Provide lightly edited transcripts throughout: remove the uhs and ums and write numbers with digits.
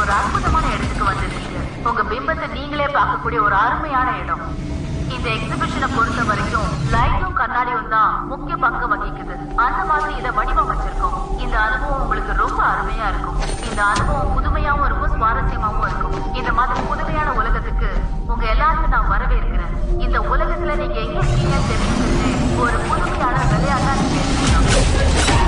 ஒரு அற்புதமான இடத்துக்கு வந்திருக்கீங்க. உங்க பிம்பத்தை நீங்களே பார்க்கக்கூடிய ஒரு அருமையான இடம். இந்த எக்ஸிபிஷனை பொறுத்த வரைக்கும் லைட்டும் கண்ணாடியும் தான் முக்கிய பங்கு வகிக்குது. அந்த மாதிரி இதை வடிவமைச்சிருக்கோம். இந்த அனுபவம் உங்களுக்கு ரொம்ப அருமையா இருக்கும். இந்த அனுபவம் புதுமையாவும் இருக்கும், சுவாரஸ்யமாவும் இருக்கும். இந்த மாதிரி புதுமையான உலகத்துக்கு உங்க எல்லாருக்கும் நான் வரவேற்கிறேன். இந்த உலகத்துல நீங்க எங்க இருக்கீங்கன்னு தெரிஞ்சுக்கிட்டு ஒரு புதுமையான விளையாட்டா நீங்க இருக்கீங்க.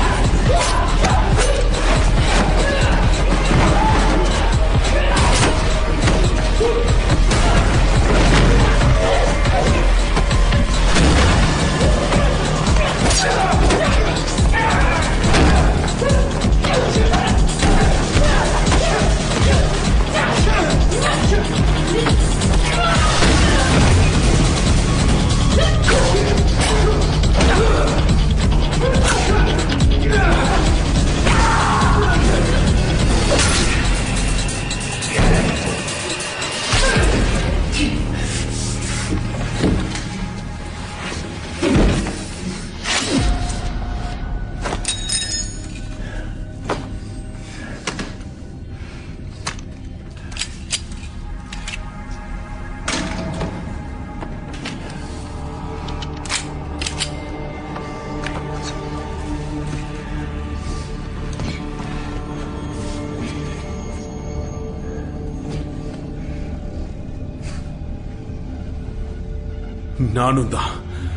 நானும் தான்.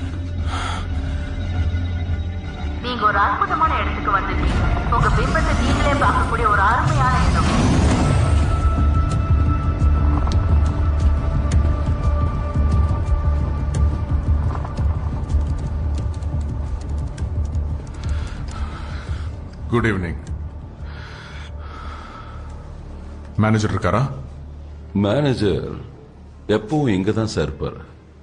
நீங்க ஒரு அற்புதமான இடத்துக்கு வந்திருக்கீங்க. உங்க பிம்பத்தை நீங்களே பார்க்கக்கூடிய ஒரு அருமையான இடம். Good evening. மேனேஜர் இருக்காரா? மேனேஜர் எப்பவும் இங்க தான் சார் இருப்பார்.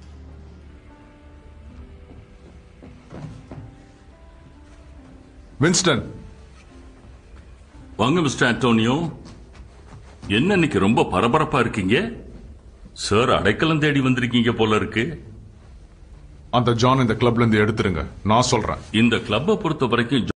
வின்ஸ்டன். வாங்க மிஸ்டர் ஆண்டோனியோ. என்ன இன்னைக்கு ரொம்ப பரபரப்பா இருக்கீங்க? சார் அடைக்கலம் தேடி வந்திருக்கீங்க போல இருக்கு. அந்த ஜான் இந்த கிளப்ல இருந்து எடுத்துருங்க, நான் சொல்றேன். இந்த கிளப்பை பொறுத்த வரைக்கும்